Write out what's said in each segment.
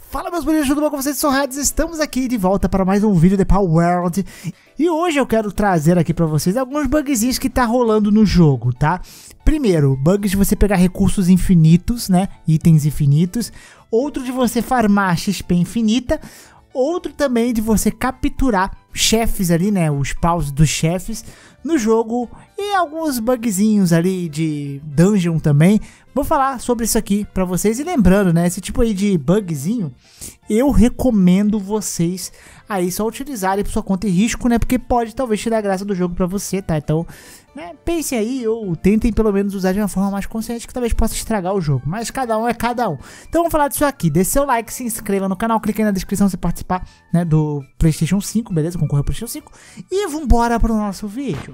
Fala meus bonitos, tudo bom com vocês? Sou Hades, estamos aqui de volta para mais um vídeo de Palworld. E hoje eu quero trazer aqui para vocês alguns bugzinhos que tá rolando no jogo, tá? Primeiro, bugs de você pegar recursos infinitos, né? Itens infinitos. Outro de você farmar XP infinita. Outro também de você capturar chefes ali, né? Os paus dos chefes no jogo. E alguns bugzinhos ali de dungeon também. Vou falar sobre isso aqui pra vocês. E lembrando, né? Esse tipo aí de bugzinho, eu recomendo vocês aí só utilizarem por sua conta e risco, né? Porque pode talvez tirar a graça do jogo pra você, tá? Então, né, pensem aí ou tentem pelo menos usar de uma forma mais consciente que talvez possa estragar o jogo. Mas cada um é cada um. Então vamos falar disso aqui. Deixe seu like, se inscreva no canal, clique aí na descrição pra você participar, né, do PlayStation 5, beleza? Concorrer ao PlayStation 5. E vambora pro nosso vídeo.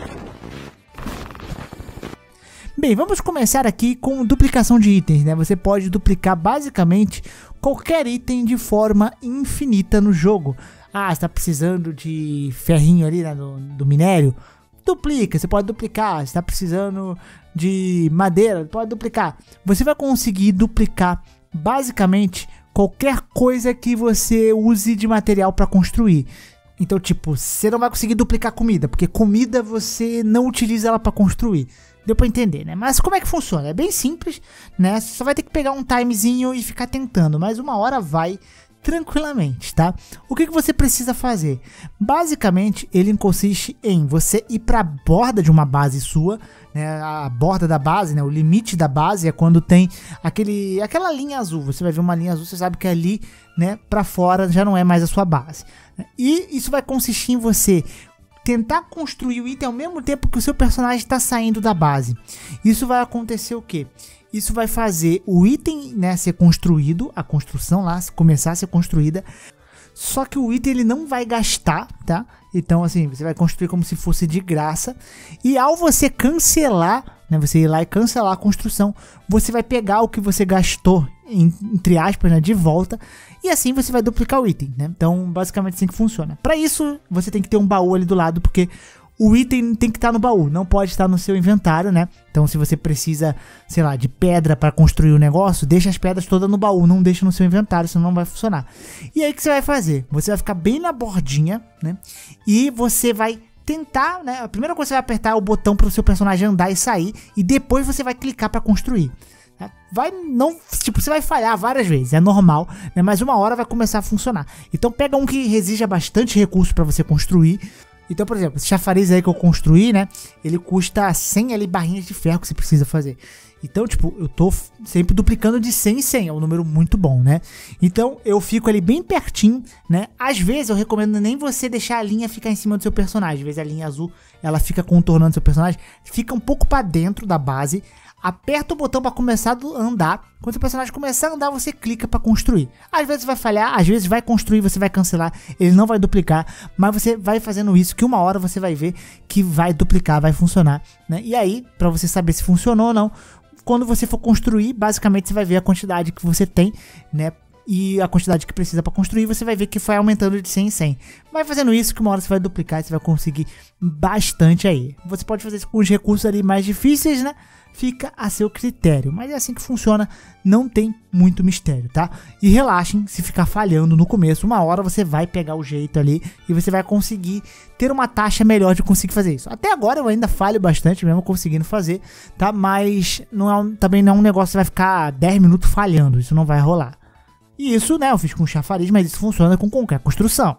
Bem, vamos começar aqui com duplicação de itens, né? Você pode duplicar basicamente qualquer item de forma infinita no jogo. Ah, você tá precisando de ferrinho ali, né, do minério? Duplica, você pode duplicar. Você tá precisando de madeira? Pode duplicar. Você vai conseguir duplicar basicamente qualquer coisa que você use de material para construir. Então, tipo, você não vai conseguir duplicar comida, porque comida você não utiliza ela para construir. Deu pra entender, né? Mas como é que funciona? É bem simples, né? Você só vai ter que pegar um timezinho e ficar tentando, mas uma hora vai tranquilamente, tá? O que você precisa fazer? Basicamente, ele consiste em você ir para a borda de uma base sua, né? A borda da base, né? O limite da base é quando tem aquela linha azul. Você vai ver uma linha azul, você sabe que ali, né, para fora já não é mais a sua base. E isso vai consistir em você tentar construir o item ao mesmo tempo que o seu personagem está saindo da base. Isso vai acontecer o quê? Isso vai fazer o item, né, ser construído, a construção lá começar a ser construída. Só que o item ele não vai gastar, tá? Então assim, você vai construir como se fosse de graça. E ao você cancelar, né, você ir lá e cancelar a construção, você vai pegar o que você gastou, entre aspas, né, de volta. E assim você vai duplicar o item, né? Então basicamente assim que funciona. Para isso você tem que ter um baú ali do lado, porque o item tem que estar no baú, não pode estar no seu inventário, né? Então se você precisa, sei lá, de pedra para construir o negócio, deixa as pedras todas no baú, não deixa no seu inventário, senão não vai funcionar. E aí o que você vai fazer? Você vai ficar bem na bordinha, né? E você vai tentar, né? A primeira coisa que você vai apertar é o botão para o seu personagem andar e sair, e depois você vai clicar para construir. Você vai falhar várias vezes, é normal, né? Mas uma hora vai começar a funcionar. Então pega um que exija bastante recurso para você construir. Então, por exemplo, esse chafariz aí que eu construí, né? Ele custa 100 ali barrinhas de ferro que você precisa fazer. Então, tipo, eu tô sempre duplicando de 100 em 100, é um número muito bom, né? Então, eu fico ali bem pertinho, né? Às vezes, eu recomendo nem você deixar a linha ficar em cima do seu personagem. Às vezes, a linha azul, ela fica contornando seu personagem. Fica um pouco pra dentro da base. Aperta o botão para começar a andar. Quando o personagem começar a andar, você clica para construir. Às vezes vai falhar, às vezes vai construir, você vai cancelar, ele não vai duplicar, mas você vai fazendo isso que uma hora você vai ver que vai duplicar, vai funcionar, né? E aí, para você saber se funcionou ou não, quando você for construir, basicamente você vai ver a quantidade que você tem, né? E a quantidade que precisa para construir, você vai ver que foi aumentando de 100 em 100. Vai fazendo isso que uma hora você vai duplicar e você vai conseguir bastante aí. Você pode fazer isso com os recursos ali mais difíceis, né? Fica a seu critério, mas é assim que funciona, não tem muito mistério, tá? E relaxem, se ficar falhando no começo, uma hora você vai pegar o jeito ali e você vai conseguir ter uma taxa melhor de conseguir fazer isso. Até agora eu ainda falho bastante mesmo conseguindo fazer, tá? Mas também não é um negócio que você vai ficar 10 minutos falhando, isso não vai rolar. E isso, né, eu fiz com chafariz, mas isso funciona com qualquer construção.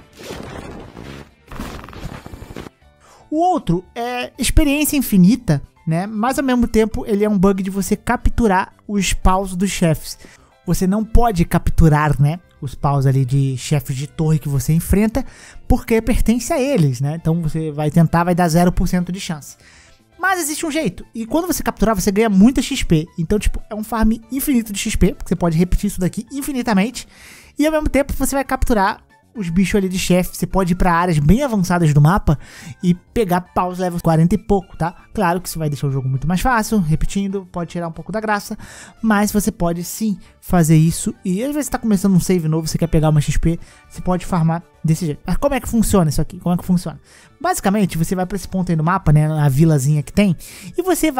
O outro é experiência infinita, né? Mas ao mesmo tempo ele é um bug de você capturar os paus dos chefes. Você não pode capturar, né, os paus ali de chefes de torre que você enfrenta, porque pertence a eles, né? Então você vai tentar, vai dar 0% de chance. Mas existe um jeito, e quando você capturar você ganha muita XP. Então tipo, é um farm infinito de XP, porque você pode repetir isso daqui infinitamente. E ao mesmo tempo você vai capturar os bichos ali de chefe. Você pode ir para áreas bem avançadas do mapa e pegar paus level 40 e pouco, tá? Claro que isso vai deixar o jogo muito mais fácil, repetindo, pode tirar um pouco da graça, mas você pode sim fazer isso. E às vezes você tá começando um save novo, você quer pegar uma XP, você pode farmar desse jeito. Mas como é que funciona isso aqui? Como é que funciona? Basicamente, você vai para esse ponto aí no mapa, né, a vilazinha que tem, e você vai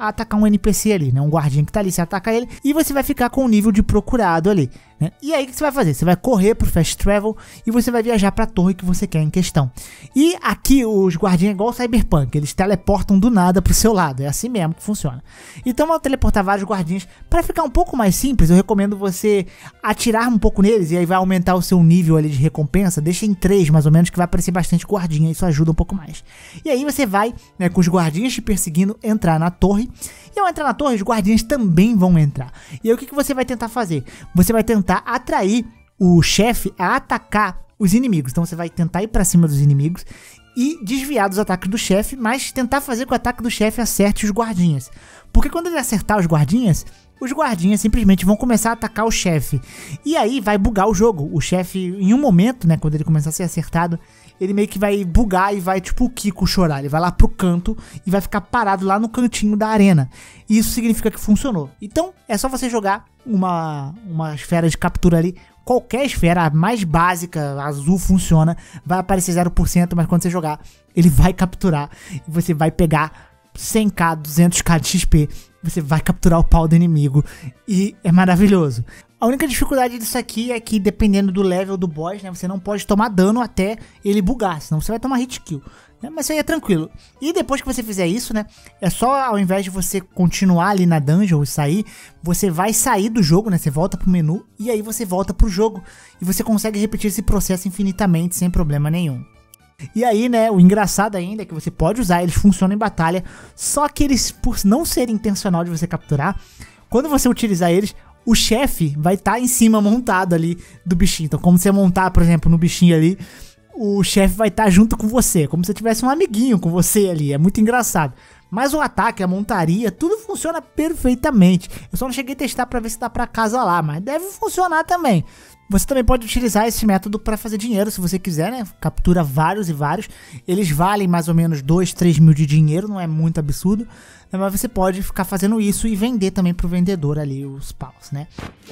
a atacar um NPC ali, né? Um guardinha que tá ali, você ataca ele e você vai ficar com o nível de procurado ali, né? E aí o que você vai fazer? Você vai correr pro Fast Travel e você vai viajar pra torre que você quer em questão. E aqui os guardinhas é igual o Cyberpunk, eles teleportam do nada pro seu lado, é assim mesmo que funciona. Então vão teleportar vários guardinhas. Para ficar um pouco mais simples, eu recomendo você atirar um pouco neles e aí vai aumentar o seu nível ali de recompensa. Deixa em 3 mais ou menos, que vai aparecer bastante guardinha, isso ajuda um pouco mais. E aí você vai, né, com os guardinhas te perseguindo, entrar na torre. E ao entrar na torre, os guardinhas também vão entrar. E aí o que você vai tentar fazer? Você vai tentar atrair o chefe a atacar os inimigos. Então você vai tentar ir pra cima dos inimigos e desviar dos ataques do chefe, mas tentar fazer que o ataque do chefe acerte os guardinhas. Porque quando ele acertar os guardinhas simplesmente vão começar a atacar o chefe. E aí vai bugar o jogo. O chefe, em um momento, né, quando ele começar a ser acertado, ele meio que vai bugar e vai tipo o Kiko chorar. Ele vai lá pro canto e vai ficar parado lá no cantinho da arena. E isso significa que funcionou. Então é só você jogar uma esfera de captura ali. Qualquer esfera, a mais básica, azul, funciona. Vai aparecer 0%, mas quando você jogar, ele vai capturar. E você vai pegar 100k, 200k de XP. Você vai capturar o pau do inimigo. E é maravilhoso. A única dificuldade disso aqui é que, dependendo do level do boss, né, você não pode tomar dano até ele bugar, senão você vai tomar hit kill, né? Mas isso aí é tranquilo. E depois que você fizer isso, né, é só, ao invés de você continuar ali na dungeon e sair, você vai sair do jogo, né, você volta pro menu e aí você volta pro jogo. E você consegue repetir esse processo infinitamente, sem problema nenhum. E aí, né, o engraçado ainda é que você pode usar, eles funcionam em batalha, só que eles, por não ser intencional de você capturar, quando você utilizar eles, o chefe vai estar em cima montado ali do bichinho. Então, como você montar, por exemplo, no bichinho ali, o chefe vai estar junto com você, como se tivesse um amiguinho com você ali. É muito engraçado. Mas o ataque, a montaria, tudo funciona perfeitamente. Eu só não cheguei a testar para ver se dá para casa lá, mas deve funcionar também. Você também pode utilizar esse método para fazer dinheiro, se você quiser, né? Captura vários e vários. Eles valem mais ou menos 2, 3 mil de dinheiro, não é muito absurdo. Mas você pode ficar fazendo isso e vender também pro vendedor ali os paus, né?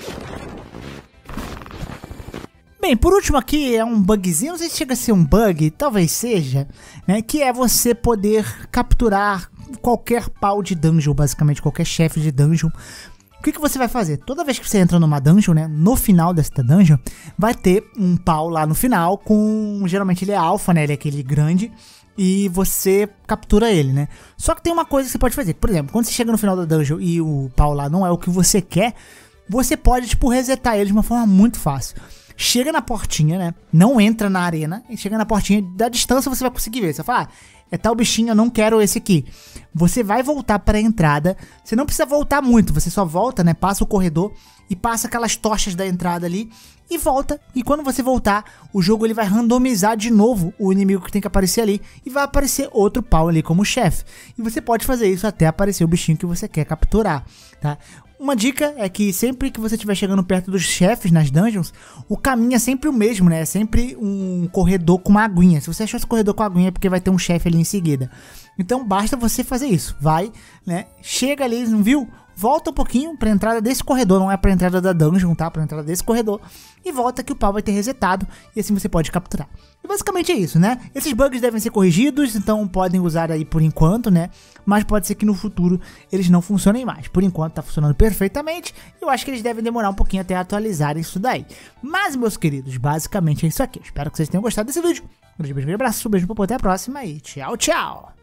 Bem, por último aqui é um bugzinho, não sei se chega a ser um bug, talvez seja, né? Que é você poder capturar qualquer pau de dungeon, basicamente qualquer chefe de dungeon. O que você vai fazer? Toda vez que você entra numa dungeon, né, no final desta dungeon, vai ter um pau lá no final com... Geralmente ele é alfa, né, ele é aquele grande, e você captura ele, né. Só que tem uma coisa que você pode fazer. Por exemplo, quando você chega no final da dungeon e o pau lá não é o que você quer, você pode, tipo, resetar ele de uma forma muito fácil. Chega na portinha, né, não entra na arena, e chega na portinha, da distância você vai conseguir ver. Você vai falar, é tal bichinho, eu não quero esse aqui. Você vai voltar para a entrada. Você não precisa voltar muito, você só volta, né? Passa o corredor e passa aquelas tochas da entrada ali e volta. E quando você voltar, o jogo ele vai randomizar de novo o inimigo que tem que aparecer ali e vai aparecer outro pau ali como chefe. E você pode fazer isso até aparecer o bichinho que você quer capturar, tá? Uma dica é que sempre que você estiver chegando perto dos chefes nas dungeons, o caminho é sempre o mesmo, né? É sempre um corredor com uma aguinha. Se você achou esse corredor com aguinha é porque vai ter um chefe ali em seguida. Então basta você fazer isso. Vai, né? Chega ali, não viu? Volta um pouquinho para a entrada desse corredor, não é para a entrada da dungeon, tá? Para a entrada desse corredor. E volta que o pau vai ter resetado e assim você pode capturar. E basicamente é isso, né? Esses bugs devem ser corrigidos, então podem usar aí por enquanto, né? Mas pode ser que no futuro eles não funcionem mais. Por enquanto tá funcionando perfeitamente. Eu acho que eles devem demorar um pouquinho até atualizar isso daí. Mas, meus queridos, basicamente é isso aqui. Eu espero que vocês tenham gostado desse vídeo. Um grande beijo, um abraço, um beijo, até a próxima e tchau, tchau!